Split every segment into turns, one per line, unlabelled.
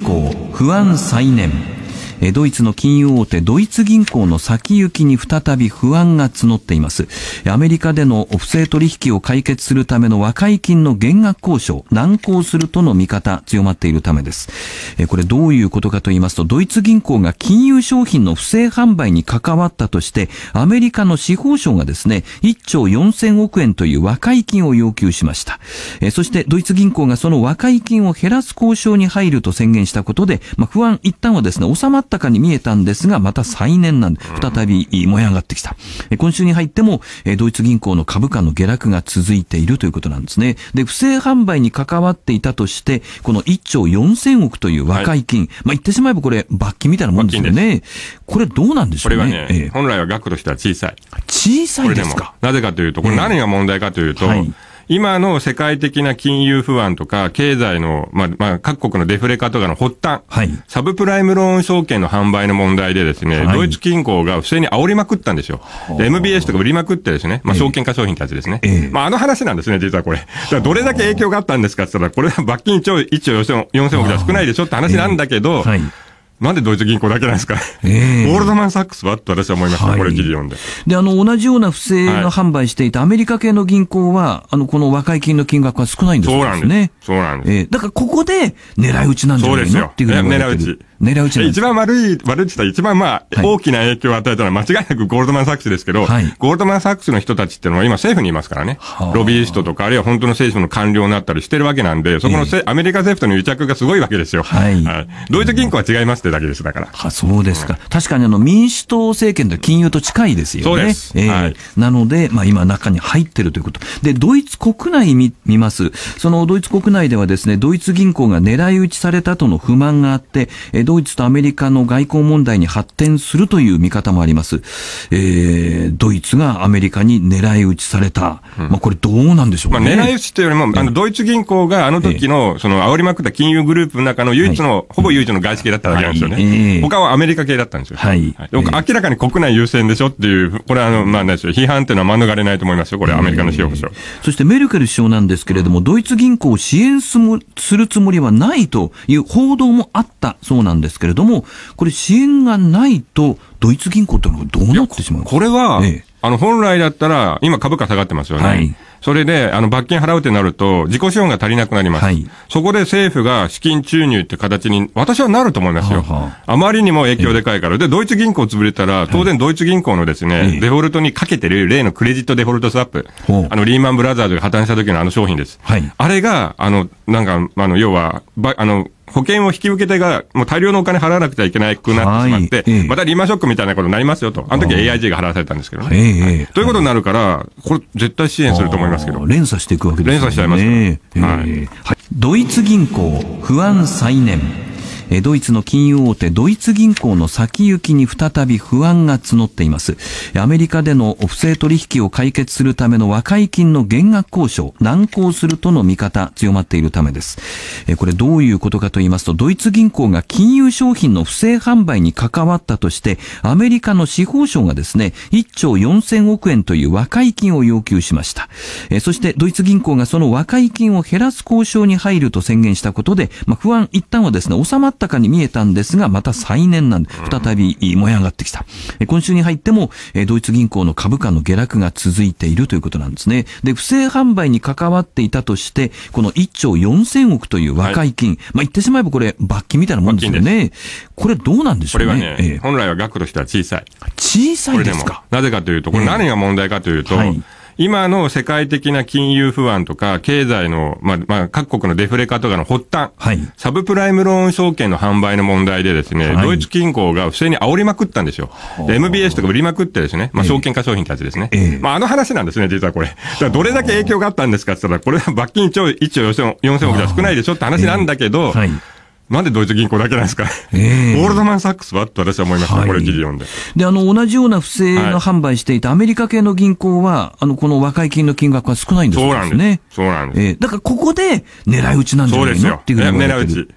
行不安再燃。ドイツの金融大手ドイツ銀行の先行きに再び不安が募っています。アメリカでの不正取引を解決するための和解金の減額交渉難航するとの見方強まっているためです。これどういうことかと言いますと、ドイツ銀行が金融商品の不正販売に関わったとしてアメリカの司法省がですね1兆4000億円という和解金を要求しました。そしてドイツ銀行がその和解金を減らす交渉に入ると宣言したことで、不安一旦はですね収まったかに見えたんですが、また再燃なんで再び燃え上がってきた。今週に入ってもドイツ銀行の株価の下落が続いているということなんですね。で、不正販売に関わっていたとしてこの1兆4000億という和解金、言ってしまえばこれ罰金みたいなもんですよね。これどうなんでしょうね。
これはね、本来は額としては小さい。
小さいですか。
なぜかというと、これ何が問題かというと、今の世界的な金融不安とか、経済の、各国のデフレ化とかの発端、サブプライムローン証券の販売の問題でですね、ドイツ銀行が不正に煽りまくったんですよ。MBS とか売りまくってですね、証券化商品たちですね。あの話なんですね、実はこれ。どれだけ影響があったんですかって言ったら、これは罰金1兆4000億じゃ少ないでしょって話なんだけど、なんでドイツ銀行だけなんですか。ゴールドマンサックスはって私は思いました、これ記事読んで。
で、同じような不正の販売していたアメリカ系の銀行は、この和解金の金額は少ないんですよね。
そうなんです。
だからここで狙い撃ちなんじゃないのっていうふうに言われてる。狙い撃ち。
一番悪いとしたら一番大きな影響を与えたのは間違いなくゴールドマンサックスですけど、ゴールドマンサックスの人たちっていうのは今政府にいますからね。ロビーストとか、あるいは本当の政府の官僚になったりしてるわけなんで、そこのアメリカ政府との癒着がすごいわけですよ。ドイツ銀行は違いますってだけです、だから。
そうですか。確かに民主党政権と金融と近いですよね。
そうです。
なので、今中に入ってるということ。で、ドイツ国内見ます。そのドイツ国内ではですね、ドイツ銀行が狙い撃ちされたとの不満があって、ドイツとアメリカの外交問題に発展するという見方もあります。ドイツがアメリカに狙い撃ちされた。これどうなんでしょうね。
狙い撃ちというよりも、ドイツ銀行が時の、煽りまくった金融グループの中のほぼ唯一の外資系だったわけなんですよね。他はアメリカ系だったんですよ。明らかに国内優先でしょっていう、これは批判っていうのは免れないと思いますよ。これアメリカの司法省。
そしてメルケル首相なんですけれども、ドイツ銀行を支援するつもりはないという報道もあったそうなんですけれども、これ支援がないとドイツ銀行というのはどうなってしまうんですか。
これは、本来だったら今株価下がってますよね。それで、罰金払うってなると、自己資本が足りなくなります。そこで政府が資金注入って形に、私はなると思いますよ。あまりにも影響でかいから。で、ドイツ銀行潰れたら、当然ドイツ銀行のですね、デフォルトにかけてる例のクレジットデフォルトスワップ。リーマンブラザーズが破綻した時の商品です。あれが、要は、保険を引き受け手がもう大量のお金払わなくちゃいけなくなってしまって、またリーマンショックみたいなことになりますよと。あの時 AIG が払わされたんですけどね。ということになるから、これ絶対支援すると思いますけど。
連鎖していくわけですね。
連鎖しちゃいますから。
ドイツ銀行不安再燃。ドイツの金融大手ドイツ銀行の先行きに再び不安が募っています。アメリカでの不正取引を解決するための和解金の減額交渉難航するとの見方強まっているためです。これどういうことかと言いますと、ドイツ銀行が金融商品の不正販売に関わったとしてアメリカの司法省がですね1兆4000億円という和解金を要求しました。そしてドイツ銀行がその和解金を減らす交渉に入ると宣言したことで、不安一旦はですね収まったかに見えたんですが、また再燃なんで再び燃え上がってきた。今週に入ってもドイツ銀行の株価の下落が続いているということなんですね。で、不正販売に関わっていたとしてこの1兆4000億という和解金、言ってしまえばこれ罰金みたいなもんですよね。これどうなんでしょうね。
これはね、本来は額としては小さい。
小さいですか。
なぜかというと、これ何が問題かというと、今の世界的な金融不安とか、経済の、各国のデフレ化とかの発端、サブプライムローン証券の販売の問題でですね、ドイツ銀行が不正に煽りまくったんですよ。MBS とか売りまくってですね、証券化商品たちですね。あの話なんですね、実はこれ。どれだけ影響があったんですかって言ったら、これは罰金1兆4000億じゃ少ないでしょって話なんだけど、なんでドイツ銀行だけなんですか。ゴールドマンサックスはって私は思いました、これ記事読んで。
で、同じような不正の販売していたアメリカ系の銀行は、この和解金の金額は少ないんですよね。
そうなんです。
だからここで狙い撃ちなんじゃないのっていうふうに言われてる。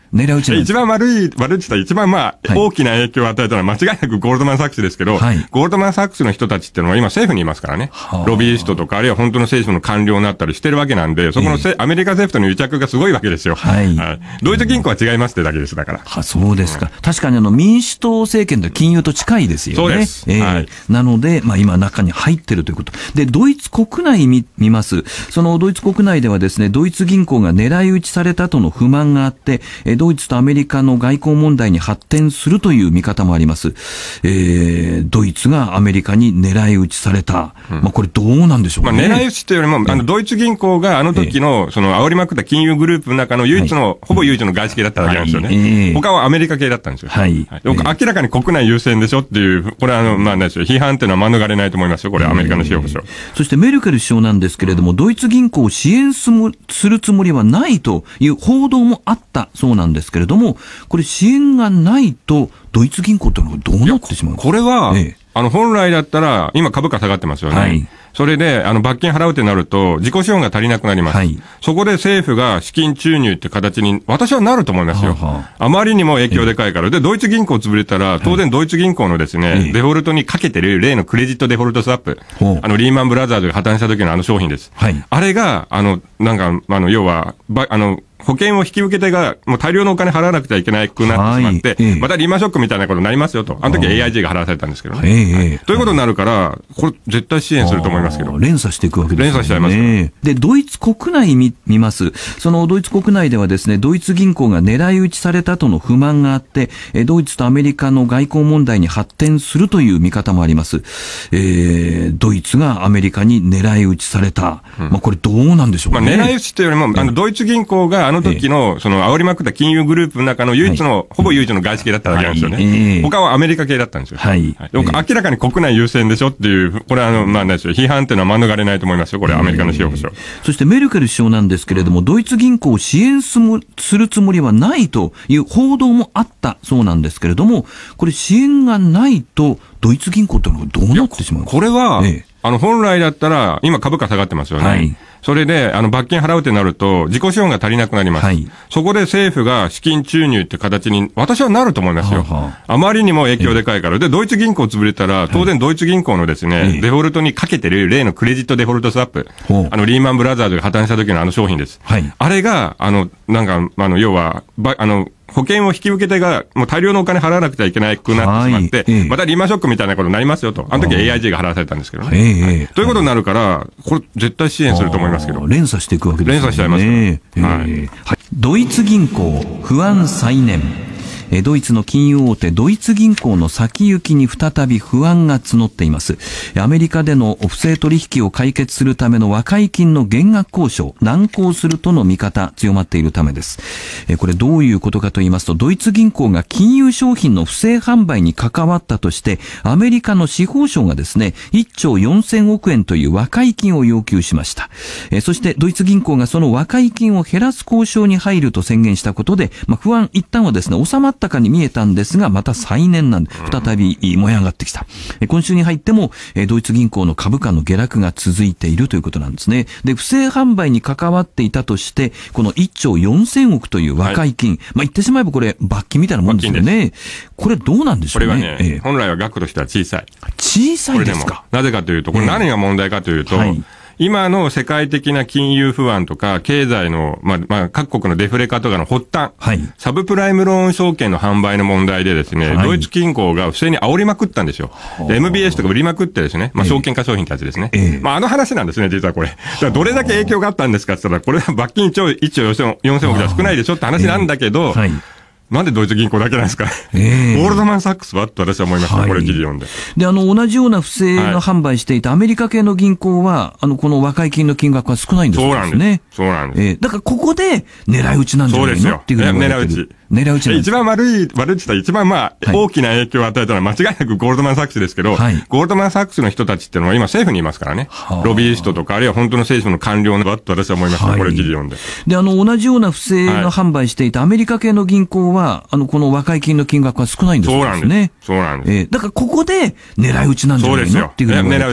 狙い撃ちなんです。
一番悪いって言ったら一番大きな影響を与えたのは間違いなくゴールドマン・サックスですけど、ゴールドマン・サックスの人たちっていうのは今政府にいますからね。ロビーストとか、あるいは本当の政府の官僚になったりしてるわけなんで、そこのアメリカ政府との癒着がすごいわけですよ。ドイツ銀行は違いますってだけです、だから。
そうですか。確かに民主党政権と金融と近いですよね。
そうです。
なので、今中に入ってるということ。で、ドイツ国内見ます。そのドイツ国内ではですね、ドイツ銀行が狙い撃ちされたとの不満があって、ドイツとアメリカの外交問題に発展するという見方もあります。ドイツがアメリカに狙い撃ちされた。これどうなんでしょうね。
狙い撃ちというよりも、ドイツ銀行が時の、煽りまくった金融グループの中のほぼ唯一の外資系だっただけなんですよね。他はアメリカ系だったんですよ。明らかに国内優先でしょっていう、これは批判っていうのは免れないと思いますよ。これアメリカの司法省。
そしてメルケル首相なんですけれども、ドイツ銀行を支援するつもりはないという報道もあったそうなんですけれども、これ支援がないとドイツ銀行というのはどうなってしまうんですか。
これは、本来だったら、今株価下がってますよね。それで、罰金払うってなると、自己資本が足りなくなります。そこで政府が資金注入って形に、私はなると思いますよ。あまりにも影響でかいから。で、ドイツ銀行潰れたら、当然ドイツ銀行のですね、デフォルトにかけてる例のクレジットデフォルトスワップ。リーマンブラザーズが破綻した時の商品です。あれが、要は、保険を引き受け手がもう大量のお金払わなくちゃいけなくなってしまって、またリーマンショックみたいなことになりますよと。あの時 AIG が払わされたんですけどね。ということになるから、これ絶対支援すると思いますけど。
連鎖していくわけですね。
連鎖しちゃいます。
で、ドイツ国内見ます。そのドイツ国内ではですね、ドイツ銀行が狙い撃ちされたとの不満があって、ドイツとアメリカの外交問題に発展するという見方もあります。ドイツがアメリカに狙い撃ちされた。これどうなんでしょうね。
狙い撃ちというよりも、ドイツ銀行が時の、煽りまくった金融グループの中のほぼ唯一の外資系だっただけなんですよね。他はアメリカ系だったんですよ。明らかに国内優先でしょっていう、これは批判っていうのは免れないと思いますよ。これアメリカの司法省。
そしてメルケル首相なんですけれども、ドイツ銀行を支援するつもりはないという報道もあったそうなんですけれども、これ支援がないと、ドイツ銀行というのはどうなってしまうんですか。
これは、本来だったら、今株価下がってますよね。それで、罰金払うってなると、自己資本が足りなくなります。そこで政府が資金注入って形に、私はなると思いますよ。あまりにも影響でかいから。で、ドイツ銀行潰れたら、当然ドイツ銀行のですね、デフォルトにかけてる例のクレジットデフォルトスワップ。リーマンブラザーズが破綻した時の商品です。あれが、要は、保険を引き受け手がもう大量のお金払わなくちゃいけなくなってしまって、またリーマンショックみたいなことになりますよと。あの時 AIG が払わされたんですけどね。ということになるから、これ絶対支援すると思いますけど。
連鎖していくわけですね。
連鎖しちゃいますから。
ドイツ銀行、不安再燃。ドイツの金融大手ドイツ銀行の先行きに再び不安が募っています。アメリカでの不正取引を解決するための和解金の減額交渉難航するとの見方強まっているためです。これどういうことかと言いますと、ドイツ銀行が金融商品の不正販売に関わったとしてアメリカの司法省がですね1兆4000億円という和解金を要求しました。そしてドイツ銀行がその和解金を減らす交渉に入ると宣言したことで、不安一旦はですね収まったかに見えたんですが、また再燃なんで再び燃え上がってきた。今週に入ってもドイツ銀行の株価の下落が続いているということなんですね。で、不正販売に関わっていたとしてこの1兆4000億という和解金、言ってしまえばこれ罰金みたいなもんですよね。これどうなんでしょうね。
これはね、本来は額としては小さい。
小さいですか。
なぜかというと、これ何が問題かというと、今の世界的な金融不安とか、経済の、各国のデフレ化とかの発端、サブプライムローン証券の販売の問題でですね、ドイツ銀行が不正に煽りまくったんですよ。MBS とか売りまくってですね、証券化商品たちですね。あの話なんですね、実はこれ。どれだけ影響があったんですかって言ったら、これは罰金1兆4000億じゃ少ないでしょって話なんだけど、なんでドイツ銀行だけなんですか、ゴールドマン・サックスはって私は思いました、これ記事読んで。
で、同じような不正の販売していたアメリカ系の銀行は、この和解金の金額は少ないんですよね。
そうなんです。
だからここで狙い撃ちなんじゃないのっていうふうに言われてる。狙い撃ちなんです。
一番悪いって言ったら一番大きな影響を与えたのは間違いなくゴールドマン・サックスですけど、ゴールドマン・サックスの人たちっていうのは今政府にいますからね。ロビーストとか、あるいは本当の政府の官僚の場って私は思いました、これ記事読んで。
で、同じような不正の販売していたアメリカ系の銀行は、この和解金の金額は少ないんですよね。
そうなんです。
だからここで狙い撃ちなんじゃないのっていうふうに言われてる。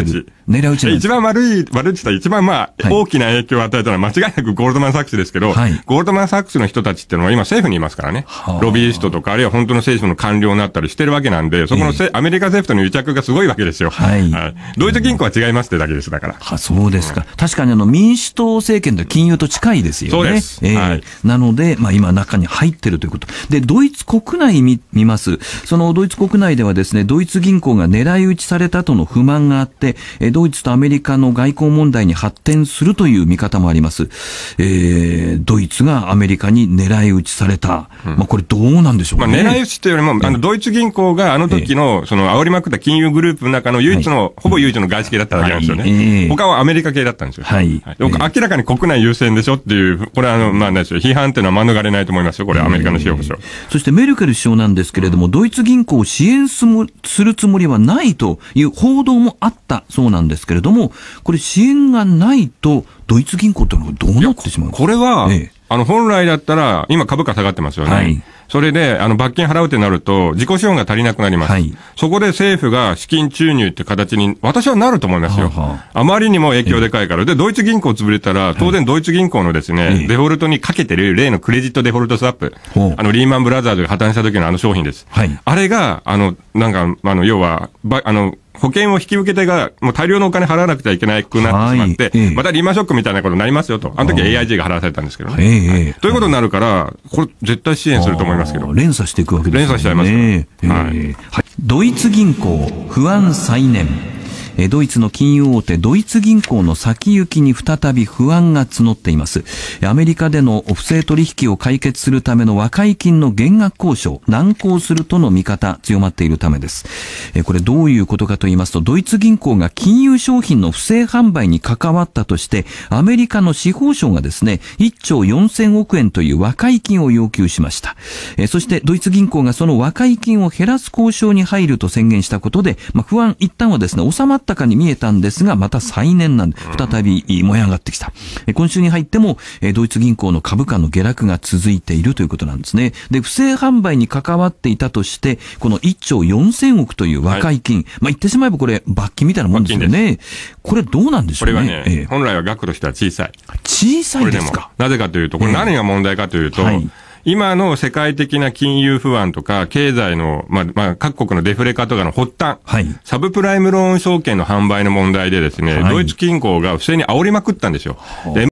狙い撃ちなんです。
一番悪いって言ったら一番大きな影響を与えたのは間違いなくゴールドマン・サックスですけど、ゴールドマン・サックスの人たちっていうのは今政府にいますからね。ロビーストとか、あるいは本当の政府の官僚になったりしてるわけなんで、そこのアメリカ政府との癒着がすごいわけですよ。ドイツ銀行は違いますってだけです、だから。
そうですか。確かに民主党政権と金融と近いですよね。
そうです。
なので、今中に入ってるということ。で、ドイツ国内見ます。そのドイツ国内ではですね、ドイツ銀行が狙い撃ちされたとの不満があって、ドイツとアメリカの外交問題に発展するという見方もあります。ドイツがアメリカに狙い撃ちされた。これどうなんでしょうね。
狙い撃ちというよりも、ドイツ銀行があの時の、煽りまくった金融グループの中のほぼ唯一の外資系だったわけなんですよね。他はアメリカ系だったんですよ。明らかに国内優先でしょっていう、これは批判っていうのは免れないと思いますよ。これアメリカの司法省。
そしてメルケル首相なんですけれども、ドイツ銀行を支援するつもりはないという報道もあったそうなんですけれども、これ支援がないとドイツ銀行というのはどうなってしまうんですか。
これは、本来だったら、今株価下がってますよね。それで、罰金払うってなると、自己資本が足りなくなります。そこで政府が資金注入って形に、私はなると思いますよ。あまりにも影響でかいから。で、ドイツ銀行潰れたら、当然ドイツ銀行のですね、デフォルトにかけてる例のクレジットデフォルトスワップ。リーマンブラザーズが破綻した時の商品です。あれが、要は、保険を引き受け手がもう大量のお金払わなくてはいけなくなってしまって、またリーマンショックみたいなことになりますよと。あの時 AIG が払わされたんですけどね。ということになるから、これ絶対支援すると思いますけど。
連鎖していくわけですね。
連鎖しちゃいます
から。ドイツ銀行、不安再燃。ドイツの金融大手ドイツ銀行の先行きに再び不安が募っています。アメリカでの不正取引を解決するための和解金の減額交渉難航するとの見方強まっているためです。これどういうことかと言いますと、ドイツ銀行が金融商品の不正販売に関わったとしてアメリカの司法省がですね1兆4000億円という和解金を要求しました。そしてドイツ銀行がその和解金を減らす交渉に入ると宣言したことで、不安一旦はですね収まったかに見えたんですが、また再燃なんで再び燃え上がってきた。今週に入ってもドイツ銀行の株価の下落が続いているということなんですね。で、不正販売に関わっていたとしてこの1兆4000億という和解金、言ってしまえばこれ罰金みたいなもんですよね。これどうなんでしょうね。
これはね、本来は額としては小さい。
小さいですか。
なぜかというと、これ何が問題かというと、今の世界的な金融不安とか、経済の、各国のデフレ化とかの発端、サブプライムローン証券の販売の問題でですね、ドイツ銀行が不正に煽りまくったんですよ。